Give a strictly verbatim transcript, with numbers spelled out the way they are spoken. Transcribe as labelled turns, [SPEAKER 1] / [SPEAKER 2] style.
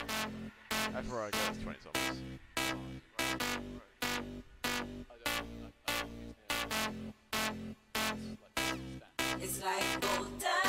[SPEAKER 1] Everywhere I go, it's twenty zombies.
[SPEAKER 2] It's like gold dust.